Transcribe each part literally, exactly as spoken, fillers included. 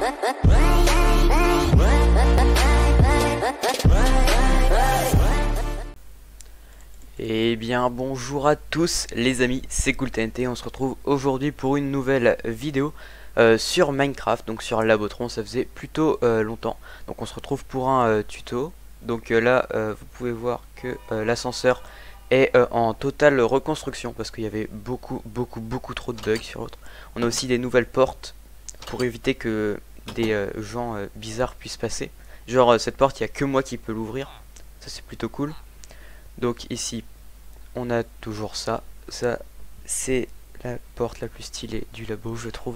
Eh bien bonjour à tous les amis, c'est CoolTNT, on se retrouve aujourd'hui pour une nouvelle vidéo euh, sur Minecraft, donc sur Labotron. Ça faisait plutôt euh, longtemps, donc on se retrouve pour un euh, tuto. Donc euh, là euh, vous pouvez voir que euh, l'ascenseur est euh, en totale reconstruction parce qu'il y avait beaucoup beaucoup beaucoup trop de bugs sur l'autre. On a aussi des nouvelles portes pour éviter que des euh, gens euh, bizarres puissent passer. Genre euh, cette porte, il n'y a que moi qui peux l'ouvrir, ça c'est plutôt cool. Donc ici on a toujours ça, ça c'est la porte la plus stylée du labo je trouve.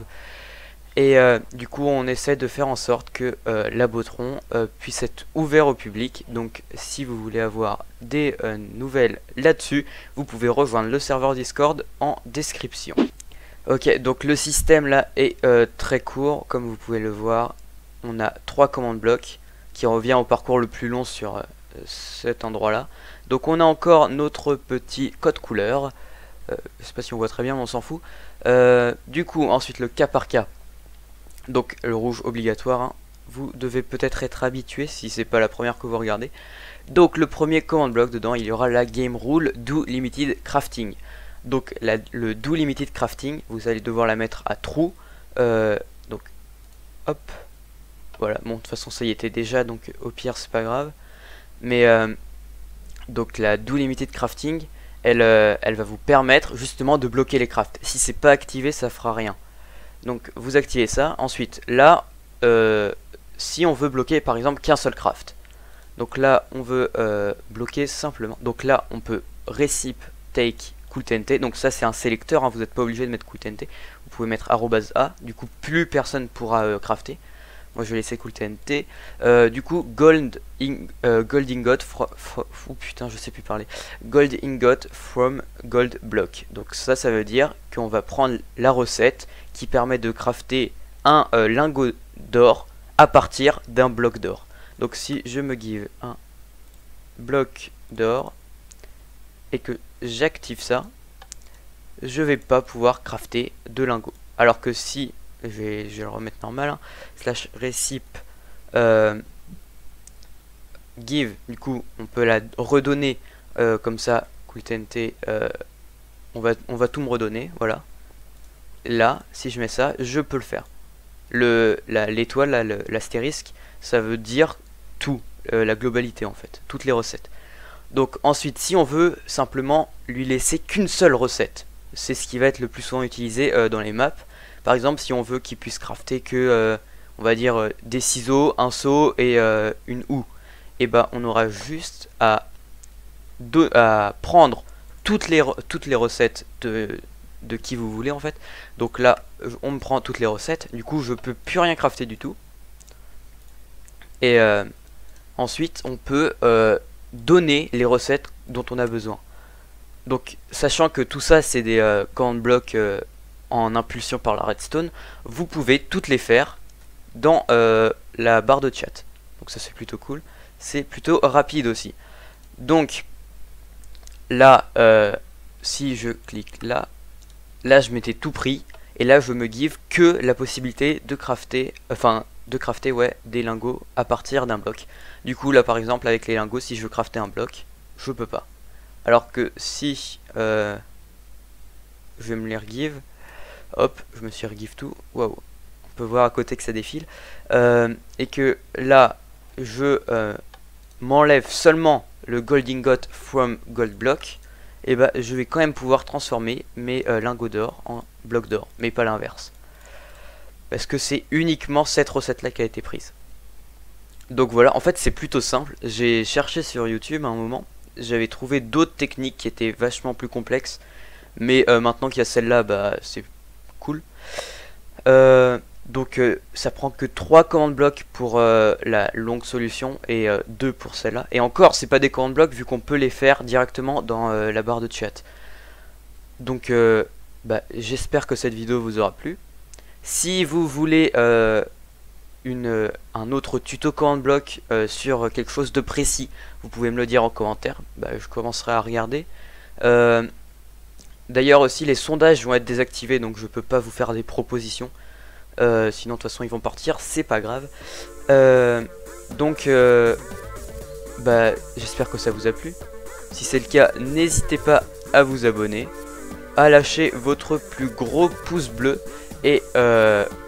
Et euh, du coup on essaie de faire en sorte que euh, Labotron euh, puisse être ouvert au public. Donc si vous voulez avoir des euh, nouvelles là-dessus, vous pouvez rejoindre le serveur Discord en description. Ok, donc le système là est euh, très court, comme vous pouvez le voir. On a trois commandes blocs qui revient au parcours le plus long sur euh, cet endroit là. Donc on a encore notre petit code couleur, euh, je sais pas si on voit très bien mais on s'en fout. Euh, du coup ensuite le cas par cas, donc le rouge obligatoire, hein. Vous devez peut-être être habitué si c'est pas la première que vous regardez. Donc le premier command block, dedans il y aura la game rule do limited crafting. Donc la, le do limited crafting, vous allez devoir la mettre à true. Euh, donc hop, voilà, bon de toute façon ça y était déjà, donc au pire c'est pas grave. Mais euh, donc la do limited crafting, elle, euh, elle va vous permettre justement de bloquer les crafts. Si c'est pas activé, ça fera rien. Donc vous activez ça. Ensuite là, euh, si on veut bloquer par exemple qu'un seul craft, donc là on veut euh, bloquer simplement. Donc là on peut recip take CoolTNT. Donc ça c'est un sélecteur, hein, vous n'êtes pas obligé de mettre CoolTNT. Vous pouvez mettre arrobase a. Du coup plus personne pourra euh, crafter. Moi je vais laisser CoolTNT. Euh, du coup gold, in, euh, gold ingot from, oh putain je sais plus parler. Gold ingot from gold block. Donc ça ça veut dire qu'on va prendre la recette qui permet de crafter un euh, lingot d'or à partir d'un bloc d'or. Donc si je me give un bloc d'or et que j'active ça, je vais pas pouvoir crafter de lingots. Alors que si Je vais, je vais le remettre normal, hein. Slash recip euh, give, du coup on peut la redonner euh, comme ça. CoolTNT, euh, on va on va tout me redonner, voilà. Là si je mets ça, je peux le faire. Le la l'étoile là, l'astérisque, ça veut dire tout, euh, la globalité en fait, toutes les recettes. Donc ensuite si on veut simplement lui laisser qu'une seule recette, c'est ce qui va être le plus souvent utilisé euh, dans les maps. Par exemple, si on veut qu'il puisse crafter que, euh, on va dire, euh, des ciseaux, un seau et euh, une houe, et ben on aura juste à, de, à prendre toutes les, toutes les recettes de, de qui vous voulez en fait. Donc là, on me prend toutes les recettes, du coup je peux plus rien crafter du tout. Et euh, ensuite, on peut euh, donner les recettes dont on a besoin. Donc, sachant que tout ça, c'est des euh, command blocks euh, en impulsion par la redstone, vous pouvez toutes les faire dans euh, la barre de chat. Donc ça c'est plutôt cool, c'est plutôt rapide aussi. Donc là euh, si je clique là, là je m'étais tout pris et là je me give que la possibilité de crafter, enfin de crafter ouais des lingots à partir d'un bloc. Du coup là par exemple avec les lingots, si je veux crafter un bloc, je peux pas. Alors que si euh, je vais me les regive, hop, je me suis regive tout. Waouh, on peut voir à côté que ça défile. Euh, et que là, je euh, m'enlève seulement le gold ingot from gold block. Et bah, je vais quand même pouvoir transformer mes euh, lingots d'or en blocs d'or, mais pas l'inverse. Parce que c'est uniquement cette recette-là qui a été prise. Donc voilà, en fait, c'est plutôt simple. J'ai cherché sur YouTube à un moment. J'avais trouvé d'autres techniques qui étaient vachement plus complexes. Mais euh, maintenant qu'il y a celle-là, bah, c'est cool. Euh, donc euh, ça prend que trois commandes blocs pour euh, la longue solution et euh, deux pour celle-là. Et encore, c'est pas des commandes blocs vu qu'on peut les faire directement dans euh, la barre de chat. Donc euh, bah, j'espère que cette vidéo vous aura plu. Si vous voulez euh, une, un autre tuto command block euh, sur quelque chose de précis, vous pouvez me le dire en commentaire. Bah, je commencerai à regarder. Euh, D'ailleurs aussi les sondages vont être désactivés, donc je peux pas vous faire des propositions. Euh, sinon de toute façon ils vont partir, c'est pas grave. Euh, donc euh, bah j'espère que ça vous a plu. Si c'est le cas, n'hésitez pas à vous abonner, à lâcher votre plus gros pouce bleu et euh,